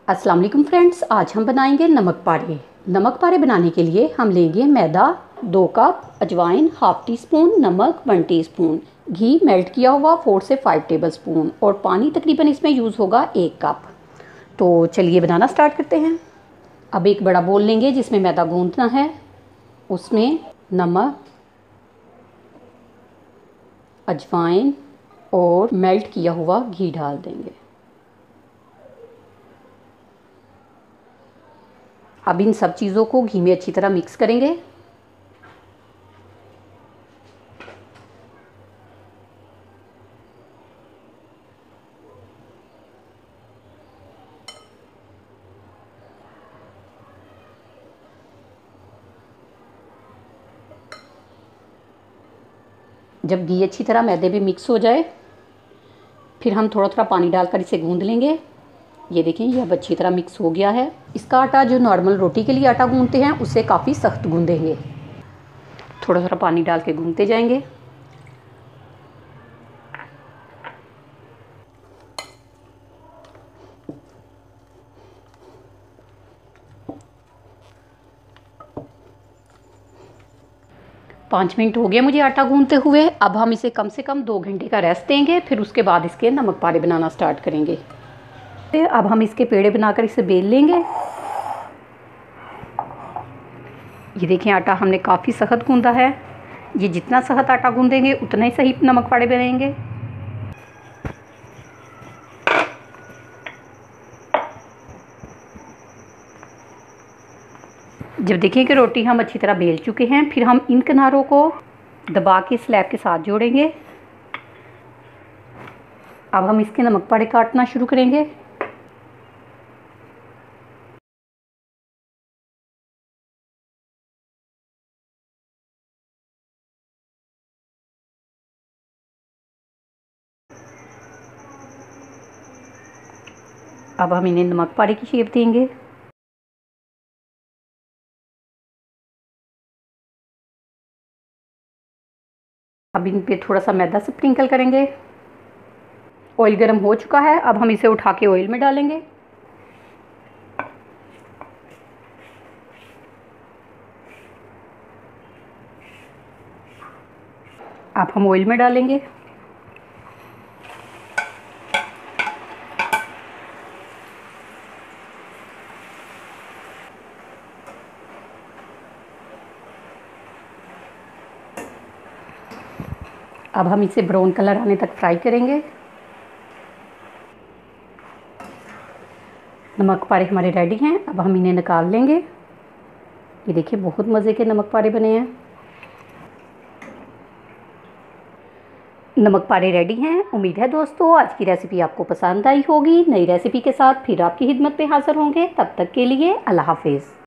अस्सलाम वालेकुम फ्रेंड्स, आज हम बनाएंगे नमक पारे। नमक पारे बनाने के लिए हम लेंगे मैदा 2 कप, अजवाइन हाफ़ टी स्पून, नमक 1 टीस्पून, घी मेल्ट किया हुआ 4 से 5 टेबलस्पून और पानी तकरीबन इसमें यूज़ होगा 1 कप। तो चलिए बनाना स्टार्ट करते हैं। अब एक बड़ा बोल लेंगे जिसमें मैदा गूंथना है, उसमें नमक, अजवाइन और मेल्ट किया हुआ घी डाल देंगे। अब इन सब चीज़ों को घी में अच्छी तरह मिक्स करेंगे। जब घी अच्छी तरह मैदे में मिक्स हो जाए, फिर हम थोड़ा थोड़ा पानी डालकर इसे गूंद लेंगे। ये देखें, ये अब अच्छी तरह मिक्स हो गया है। इसका आटा जो नॉर्मल रोटी के लिए आटा गूंदते हैं उससे काफ़ी सख्त गूंदेंगे। थोड़ा थोड़ा पानी डाल के गूंदते जाएंगे। पाँच मिनट हो गए मुझे आटा गूंदते हुए। अब हम इसे कम से कम 2 घंटे का रेस्ट देंगे, फिर उसके बाद इसके नमक पारे बनाना स्टार्ट करेंगे। अब हम इसके पेड़े बनाकर इसे बेल लेंगे। ये देखें, आटा हमने काफ़ी सख्त गूंदा है। ये जितना सख्त आटा गूंदेंगे उतना ही सही नमक पारे बनेंगे। जब देखें कि रोटी हम अच्छी तरह बेल चुके हैं, फिर हम इन किनारों को दबा के स्लैब के साथ जोड़ेंगे। अब हम इसके नमक पारे काटना शुरू करेंगे। अब हम इन्हें नमक पारे की शेप देंगे। अब इन पे थोड़ा सा मैदा स्प्रिंकल करेंगे। ऑयल गर्म हो चुका है, अब हम इसे उठा के ऑयल में डालेंगे। अब हम ऑयल में डालेंगे। अब हम इसे ब्राउन कलर आने तक फ्राई करेंगे। नमक पारे हमारे रेडी हैं। अब हम इन्हें निकाल लेंगे। ये देखिए, बहुत मज़े के नमक पारे बने हैं। नमक पारे रेडी हैं। उम्मीद है दोस्तों आज की रेसिपी आपको पसंद आई होगी। नई रेसिपी के साथ फिर आपकी खिदमत में हाज़िर होंगे। तब तक के लिए अल्लाह हाफिज़।